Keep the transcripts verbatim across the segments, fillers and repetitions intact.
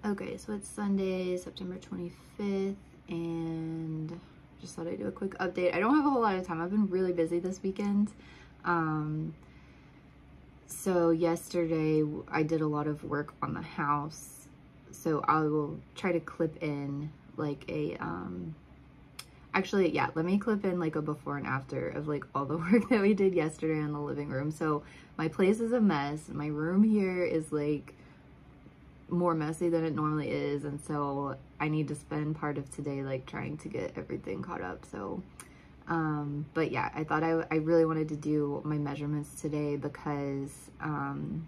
Okay, so it's Sunday, September twenty-fifth, and just thought I'd do a quick update. I don't have a whole lot of time. I've been really busy this weekend. Um, so yesterday I did a lot of work on the house. So I will try to clip in like a, um, actually, yeah, let me clip in like a before and after of like all the work that we did yesterday in the living room. So my place is a mess. My room here is like more messy than it normally is, and so I need to spend part of today like trying to get everything caught up. So um but yeah, I thought I, I really wanted to do my measurements today because um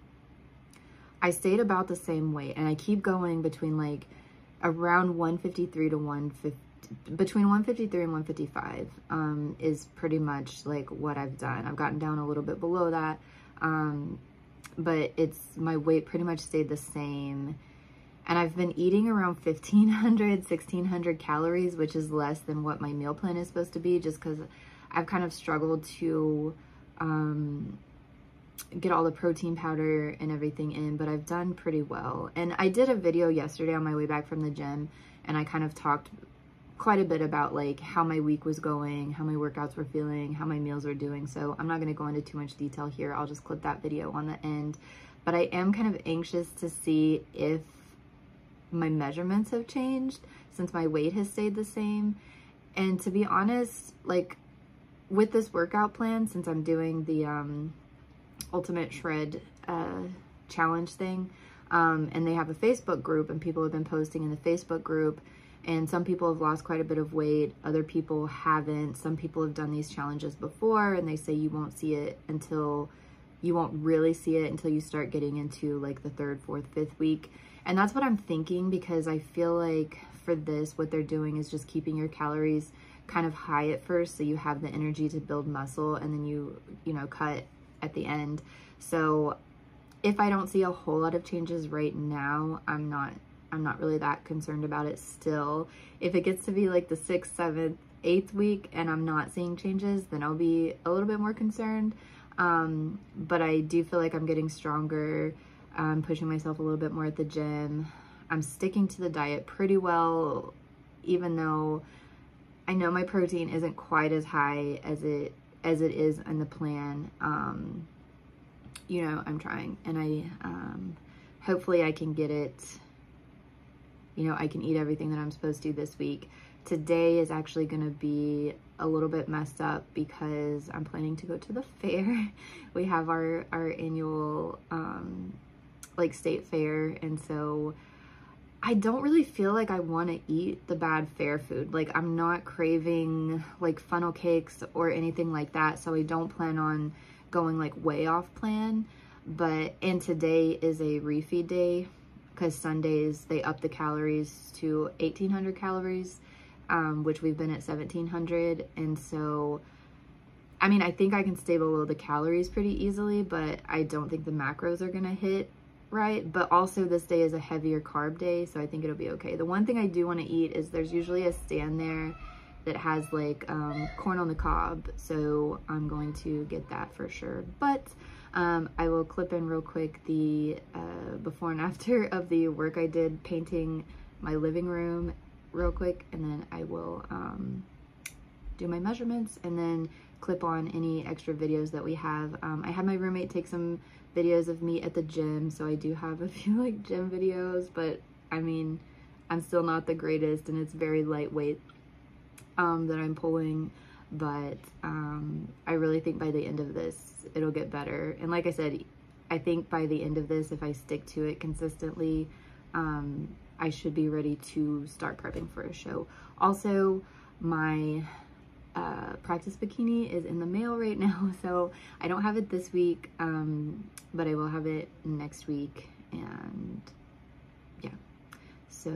I stayed about the same weight, and I keep going between like around one fifty-three to one fifty, between one fifty-three and one fifty-five um is pretty much like what I've done. I've gotten down a little bit below that, um but it's, my weight pretty much stayed the same, and I've been eating around fifteen hundred, sixteen hundred calories, which is less than what my meal plan is supposed to be, just because I've kind of struggled to um, get all the protein powder and everything in, but I've done pretty well. And I did a video yesterday on my way back from the gym, and I kind of talked quite a bit about like how my week was going, how my workouts were feeling, how my meals were doing. So I'm not going to go into too much detail here. I'll just clip that video on the end. But I am kind of anxious to see if my measurements have changed since my weight has stayed the same. And to be honest, like with this workout plan, since I'm doing the um, Ultimate Shred uh, challenge thing, um, and they have a Facebook group, and people have been posting in the Facebook group, and some people have lost quite a bit of weight, other people haven't. Some people have done these challenges before, and they say you won't see it until, you won't really see it until you start getting into like the third, fourth, fifth week. And that's what I'm thinking, because I feel like for this, what they're doing is just keeping your calories kind of high at first, so you have the energy to build muscle, and then you, you know, cut at the end. So if I don't see a whole lot of changes right now, I'm not I'm not really that concerned about it still. If it gets to be like the sixth, seventh, eighth week and I'm not seeing changes, then I'll be a little bit more concerned. Um, but I do feel like I'm getting stronger. I'm pushing myself a little bit more at the gym. I'm sticking to the diet pretty well, even though I know my protein isn't quite as high as it as it is in the plan. Um, you know, I'm trying, and I um, hopefully I can get it. You know, I can eat everything that I'm supposed to this week. Today is actually going to be a little bit messed up because I'm planning to go to the fair. We have our, our annual, um, like, state fair. And so I don't really feel like I want to eat the bad fair food. Like, I'm not craving, like, funnel cakes or anything like that. So I don't plan on going, like, way off plan. But, and today is a refeed day, because Sundays they up the calories to eighteen hundred calories, um, which we've been at seventeen hundred. And so, I mean, I think I can stay below the calories pretty easily, but I don't think the macros are gonna hit right. But also this day is a heavier carb day, so I think it'll be okay. The one thing I do want to eat is there's usually a stand there that has like um, corn on the cob, so I'm going to get that for sure. But Um, I will clip in real quick the uh, before and after of the work I did painting my living room real quick, and then I will um, do my measurements and then clip on any extra videos that we have. Um, I had my roommate take some videos of me at the gym, so I do have a few like gym videos, but I mean, I'm still not the greatest, and it's very lightweight um, that I'm pulling. But um, I really think by the end of this, it'll get better. And like I said, I think by the end of this, if I stick to it consistently, um, I should be ready to start prepping for a show. Also, my uh, practice bikini is in the mail right now, so I don't have it this week, um, but I will have it next week. And yeah, so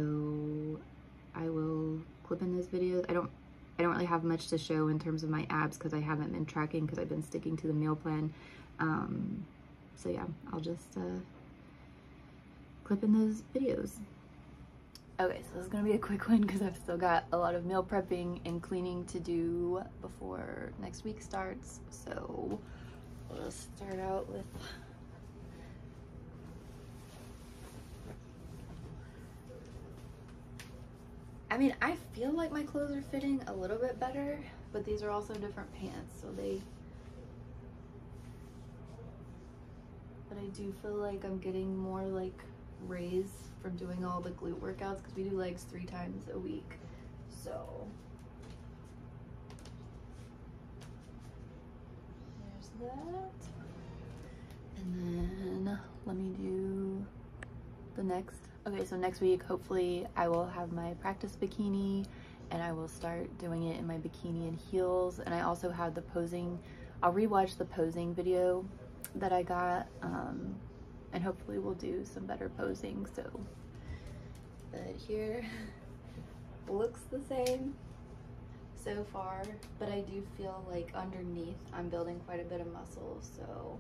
I will clip in those videos. I don't I don't really have much to show in terms of my abs because I haven't been tracking because I've been sticking to the meal plan. Um, so yeah, I'll just uh, clip in those videos. Okay, so this is gonna be a quick one because I've still got a lot of meal prepping and cleaning to do before next week starts. So we'll just start out with I mean, I feel like my clothes are fitting a little bit better, but these are also different pants, so they, but I do feel like I'm getting more like raise from doing all the glute workouts, because we do legs three times a week. So there's that. And then let me do the next. Okay, so next week, hopefully I will have my practice bikini and I will start doing it in my bikini and heels. And I also have the posing, I'll rewatch the posing video that I got, um, and hopefully we'll do some better posing. So, but here looks the same so far, but I do feel like underneath I'm building quite a bit of muscle, so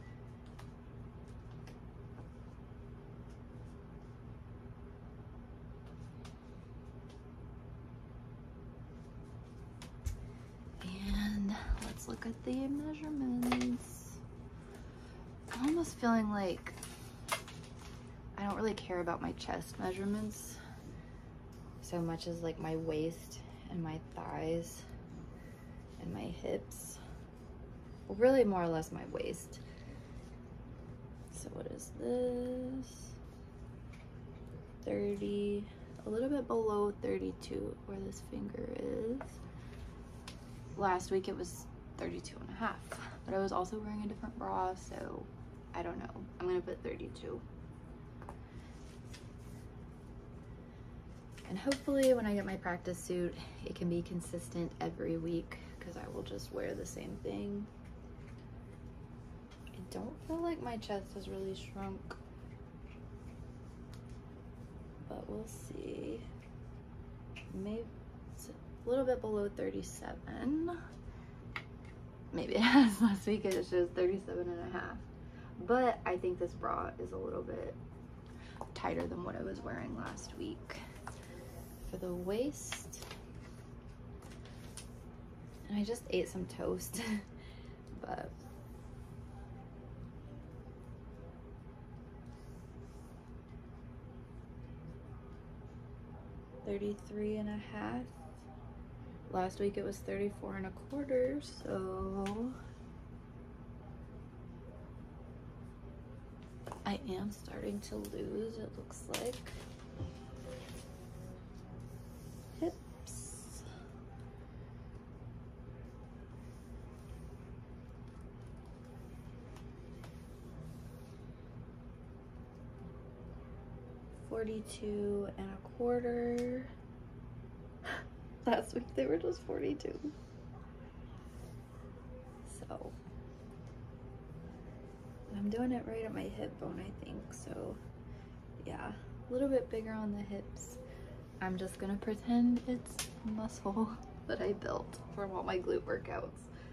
and let's look at the measurements. I'm almost feeling like I don't really care about my chest measurements so much as like my waist and my thighs and my hips. Well, really more or less my waist. So what is this? thirty, a little bit below thirty-two where this finger is. Last week it was thirty-two and a half, but I was also wearing a different bra, so I don't know. I'm gonna put thirty-two. And hopefully when I get my practice suit, it can be consistent every week, because I will just wear the same thing. I don't feel like my chest has really shrunk, but we'll see. Maybe it's a little bit below thirty-seven. Maybe it has. Last week it shows thirty-seven and a half. But I think this bra is a little bit tighter than what I was wearing last week. For the waist, and I just ate some toast, but thirty-three and a half. Last week it was thirty-four and a quarter, so I am starting to lose, it looks like. Hips. forty-two and a quarter. Last week they were just forty-two. So I'm doing it right at my hip bone, I think. So yeah, a little bit bigger on the hips. I'm just gonna pretend it's muscle that I built from all my glute workouts.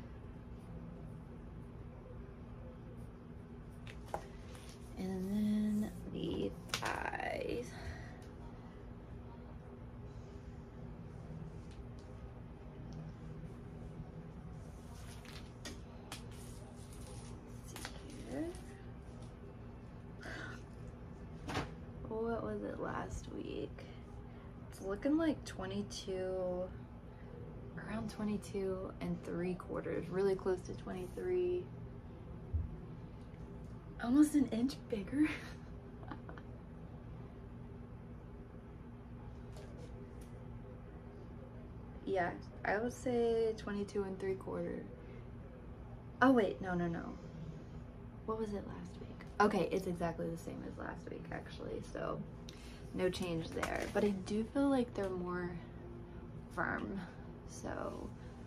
And then the thighs. Let's see here. What was it last week? It's looking like twenty-two, around twenty-two and three quarters, really close to twenty-three. Almost an inch bigger. Yeah, I would say twenty-two and three quarter. Oh wait, no, no, no. What was it last week? Okay, it's exactly the same as last week actually, so no change there. But I do feel like they're more firm, so.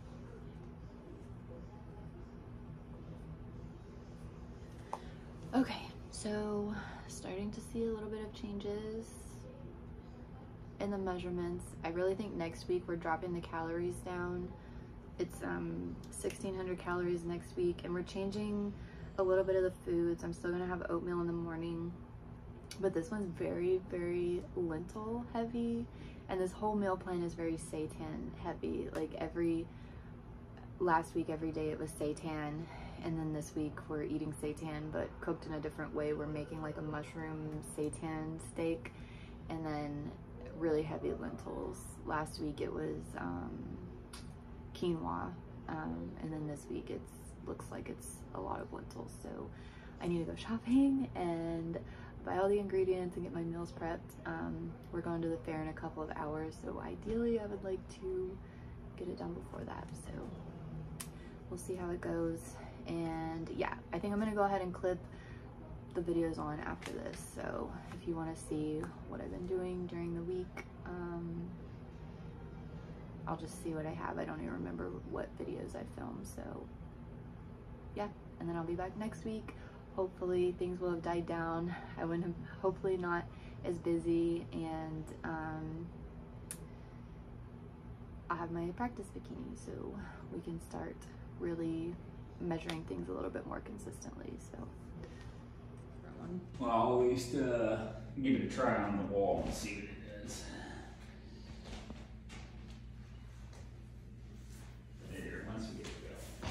Okay, so starting to see a little bit of changes in the measurements. I really think next week we're dropping the calories down. It's um, sixteen hundred calories next week, and we're changing a little bit of the foods. I'm still gonna have oatmeal in the morning, but this one's very, very lentil heavy, and this whole meal plan is very seitan heavy. Like every, last week every day it was seitan, and then this week we're eating seitan but cooked in a different way. We're making like a mushroom seitan steak, and then really heavy lentils. Last week it was um, quinoa, um, and then this week it's looks like it's a lot of lentils. So I need to go shopping and buy all the ingredients and get my meals prepped. Um, we're going to the fair in a couple of hours, so ideally I would like to get it done before that. So we'll see how it goes. And yeah, I think I'm gonna go ahead and clip the videos on after this. So if you want to see what I've been doing during the week, um, I'll just see what I have. I don't even remember what videos I filmed. So yeah, and then I'll be back next week. Hopefully things will have died down. I wouldn't have, hopefully not as busy, and um, I'll have my practice bikini so we can start really measuring things a little bit more consistently. So, well, I'll at least uh, give it a try on the wall and see what it does. There, once we get it going.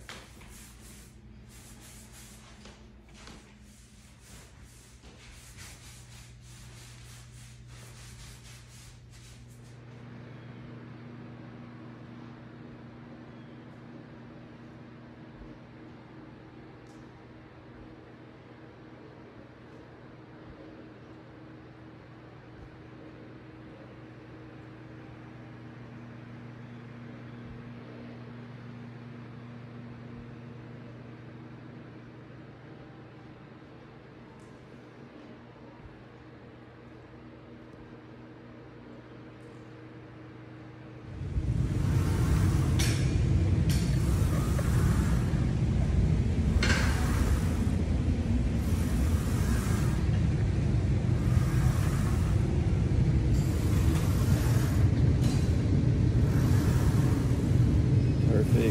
Perfect.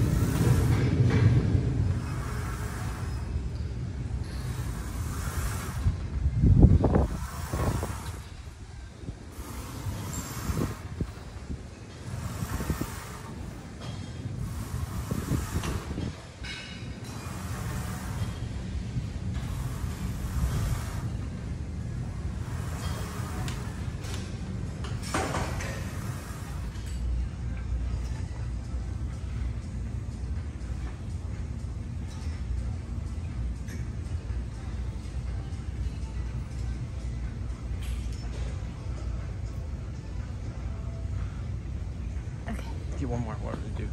Get one more water to do.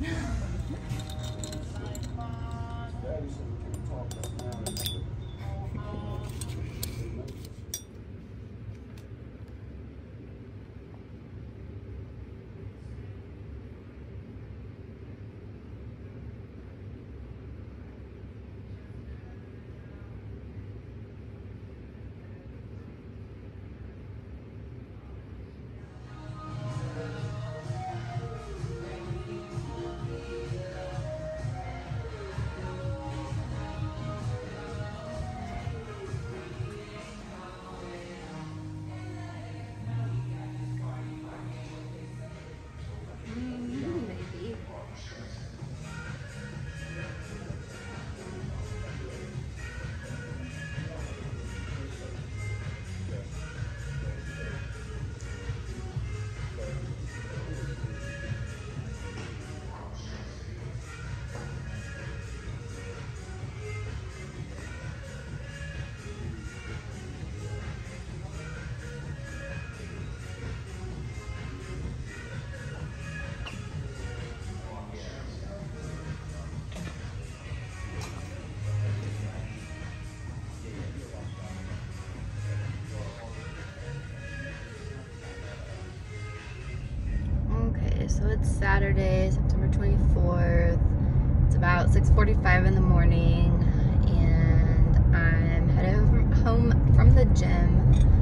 So it's Saturday, September twenty-fourth. It's about six forty-five in the morning, and I'm headed home from the gym.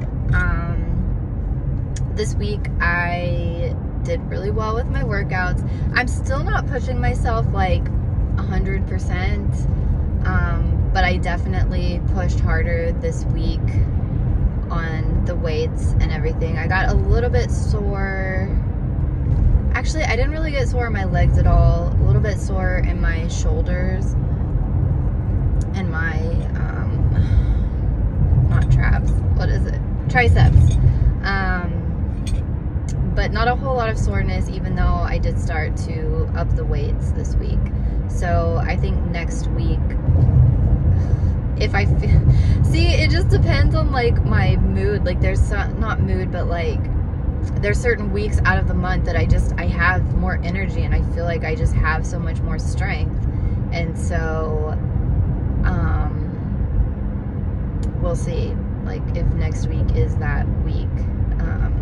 Um, this week I did really well with my workouts. I'm still not pushing myself like one hundred percent, um, but I definitely pushed harder this week on the weights and everything. I got a little bit sore. Actually, I didn't really get sore in my legs at all. A little bit sore in my shoulders and my, um, not traps, what is it? Triceps. Um, but not a whole lot of soreness, even though I did start to up the weights this week. So I think next week, if I feel, see, it just depends on like my mood. Like there's some, not mood, but like there's certain weeks out of the month that I just, I have more energy and I feel like I just have so much more strength. And so, um, we'll see, like if next week is that week. Um,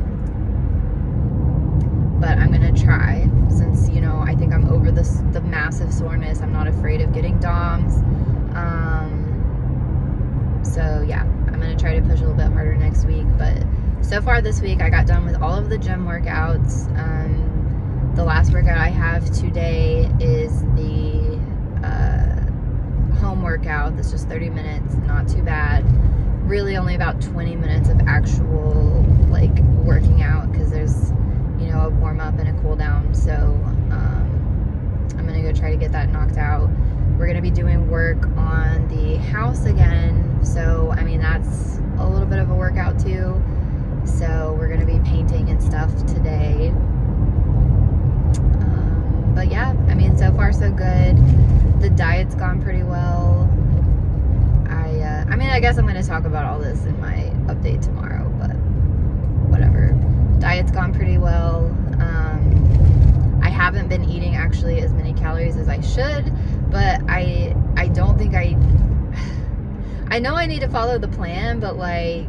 but I'm gonna try, since, you know, I think I'm over this, the massive soreness. I'm not afraid of getting D O M S. Um, so yeah, I'm gonna try to push a little bit harder next week. But so far this week, I got done with all of the gym workouts. Um, the last workout I have today is the uh, home workout. That's just thirty minutes, not too bad. Really only about twenty minutes of actual like working out, because there's, you know, a warm up and a cool down. So um, I'm gonna go try to get that knocked out. We're gonna be doing work on the house again. So, I mean, that's a little bit of a workout too. So we're gonna be painting and stuff today. Um, but yeah, I mean, so far so good. The diet's gone pretty well. I, uh, I mean, I guess I'm gonna talk about all this in my update tomorrow, but whatever. Diet's gone pretty well. Um, I haven't been eating actually as many calories as I should, but I, I don't think I, I know I need to follow the plan, but like,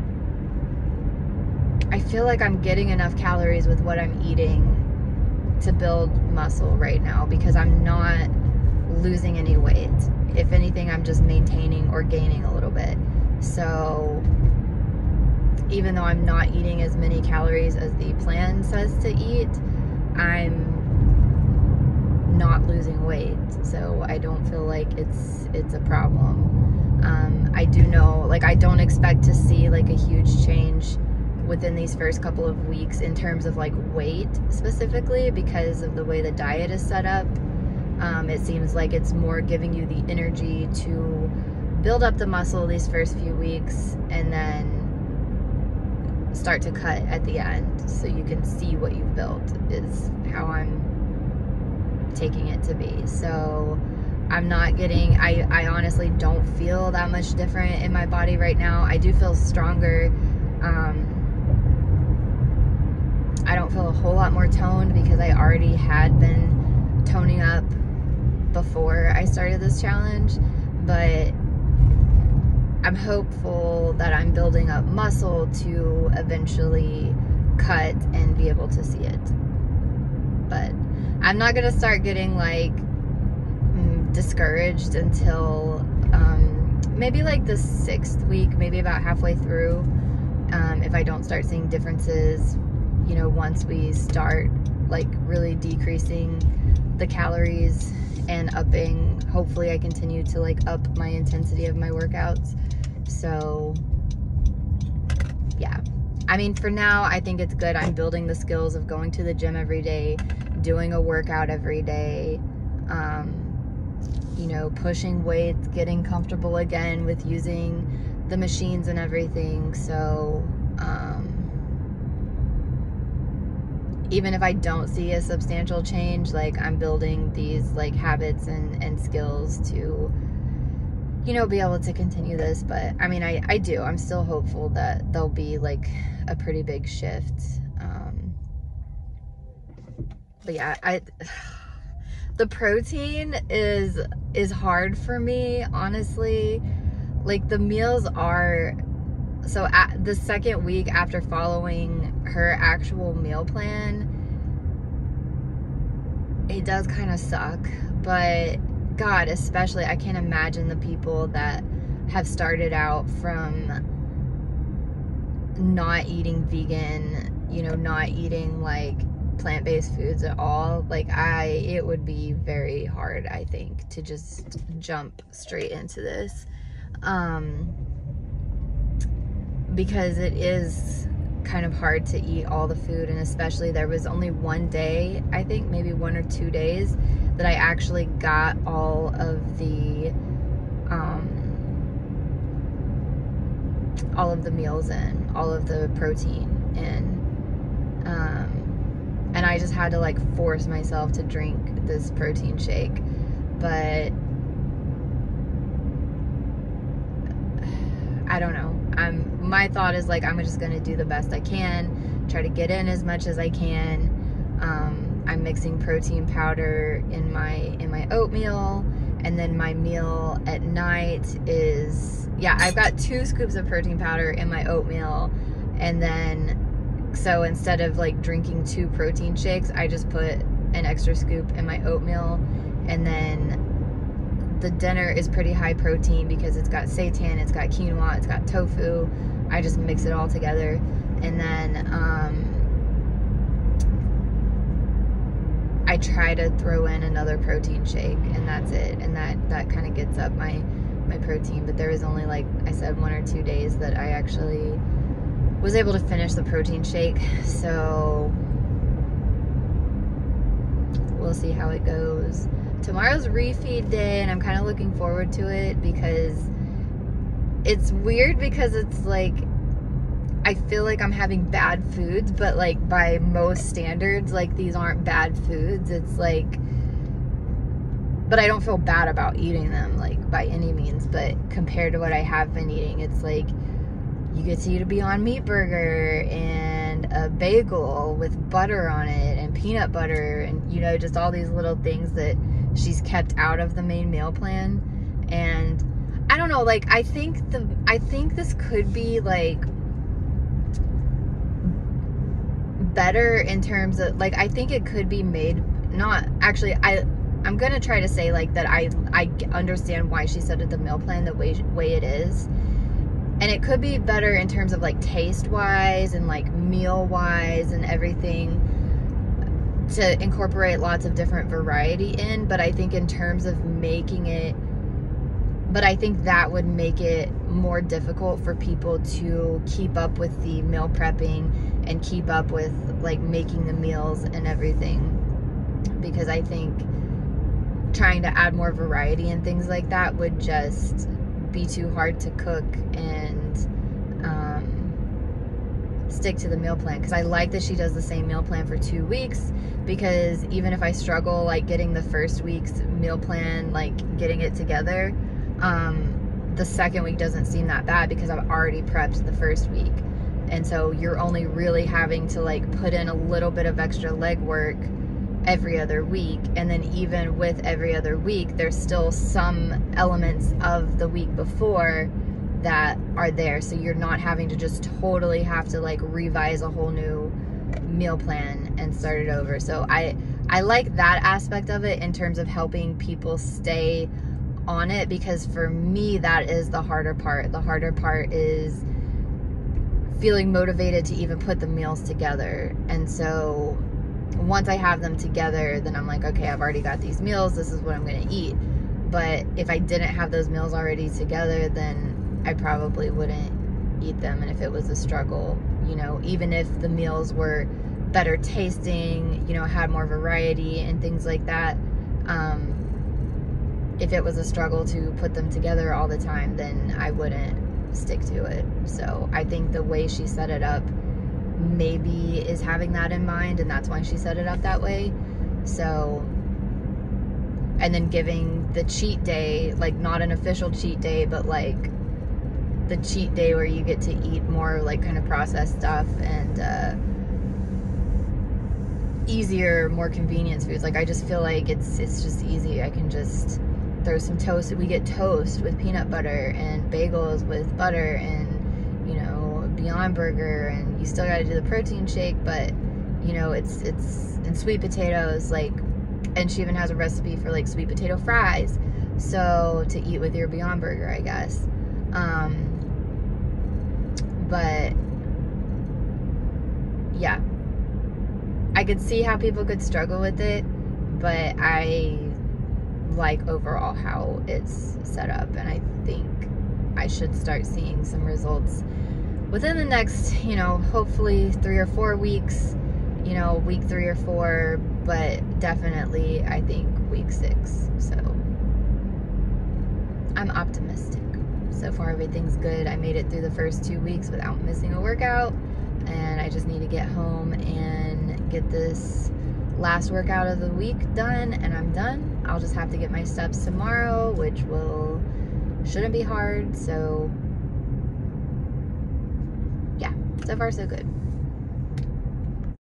I feel like I'm getting enough calories with what I'm eating to build muscle right now, because I'm not losing any weight. If anything, I'm just maintaining or gaining a little bit. So even though I'm not eating as many calories as the plan says to eat, I'm not losing weight. So I don't feel like it's it's a problem. Um, I do know, like, I don't expect to see like a huge change within these first couple of weeks in terms of like weight specifically, because of the way the diet is set up. Um, it seems like it's more giving you the energy to build up the muscle these first few weeks and then start to cut at the end so you can see what you've built, is how I'm taking it to be. So I'm not getting, I, I honestly don't feel that much different in my body right now. I do feel stronger. Um, I don't feel a whole lot more toned because I already had been toning up before I started this challenge, but I'm hopeful that I'm building up muscle to eventually cut and be able to see it. But I'm not gonna start getting like discouraged until um, maybe like the sixth week, maybe about halfway through, um, if I don't start seeing differences, you know, once we start like really decreasing the calories and upping, hopefully I continue to like up my intensity of my workouts. So yeah, I mean, for now I think it's good. I'm building the skills of going to the gym every day, doing a workout every day, um, you know, pushing weights, getting comfortable again with using the machines and everything. So um, even if I don't see a substantial change, like I'm building these like habits and, and skills to, you know, be able to continue this. But I mean, I, I do, I'm still hopeful that there'll be like a pretty big shift. Um, but yeah, I, the protein is, is hard for me, honestly. Like the meals are, so at the second week after following her actual meal plan, it does kind of suck. But God, especially, I can't imagine the people that have started out from not eating vegan, you know, not eating like plant-based foods at all. Like I, it would be very hard, I think, to just jump straight into this. Um, because it is kind of hard to eat all the food, and especially there was only one day, I think maybe one or two days, that I actually got all of the um, all of the meals in, all of the protein in. Um, and I just had to like force myself to drink this protein shake. But I don't know. I'm my thought is like I'm just gonna do the best I can, try to get in as much as I can. Um, I'm mixing protein powder in my in my oatmeal, and then my meal at night is, yeah, I've got two scoops of protein powder in my oatmeal, and then so instead of like drinking two protein shakes, I just put an extra scoop in my oatmeal, and then the dinner is pretty high protein because it's got seitan, it's got quinoa, it's got tofu. I just mix it all together, and then um, I try to throw in another protein shake, and that's it. And that that kind of gets up my my protein. But there was only, like I said, one or two days that I actually was able to finish the protein shake. So we'll see how it goes. Tomorrow's refeed day, and I'm kind of looking forward to it because it's weird because it's like I feel like I'm having bad foods, but like by most standards, like these aren't bad foods. It's like, but I don't feel bad about eating them like by any means, but compared to what I have been eating, it's like you get to eat a Beyond Meat burger and a bagel with butter on it and peanut butter and, you know, just all these little things that she's kept out of the main meal plan. And I don't know, like I think the I think this could be like better in terms of like I think it could be made, not actually I I'm gonna try to say like that I I understand why she set it the meal plan the way way it is, and it could be better in terms of like taste wise and like meal wise and everything, to incorporate lots of different variety in. But I think in terms of making it, but I think that would make it more difficult for people to keep up with the meal prepping and keep up with like making the meals and everything, because I think trying to add more variety and things like that would just be too hard to cook and um, stick to the meal plan. Because I like that she does the same meal plan for two weeks, because even if I struggle like getting the first week's meal plan, like getting it together, um, the second week doesn't seem that bad because I've already prepped the first week. And so you're only really having to like put in a little bit of extra legwork every other week. And then even with every other week, there's still some elements of the week before that are there. So you're not having to just totally have to like revise a whole new meal plan and start it over. So I, I like that aspect of it in terms of helping people stay on it, because for me, that is the harder part. The harder part is feeling motivated to even put the meals together. And so once I have them together, then I'm like, okay, I've already got these meals, this is what I'm gonna eat. But if I didn't have those meals already together, then I probably wouldn't eat them. And if it was a struggle, you know, even if the meals were better tasting, you know, had more variety and things like that, um, if it was a struggle to put them together all the time, then I wouldn't stick to it. So I think the way she set it up maybe is having that in mind, and that's why she set it up that way. So, and then giving the cheat day, like not an official cheat day, but like the cheat day where you get to eat more like kind of processed stuff and uh, easier, more convenience foods. Like I just feel like it's it's just easy. I can just throw some toast. We get toast with peanut butter and bagels with butter and, you know, Beyond Burger, and you still got to do the protein shake, but you know, it's it's and sweet potatoes, like, and she even has a recipe for like sweet potato fries, so to eat with your Beyond Burger, I guess. Um, but yeah, I could see how people could struggle with it, but I like overall how it's set up, and I think I should start seeing some results within the next, you know, hopefully three or four weeks, you know, week three or four, but definitely I think week six. So I'm optimistic. So far everything's good. I made it through the first two weeks without missing a workout, and I just need to get home and get get this last workout of the week done and I'm done. I'll just have to get my steps tomorrow, which will shouldn't be hard. So yeah, so far so good.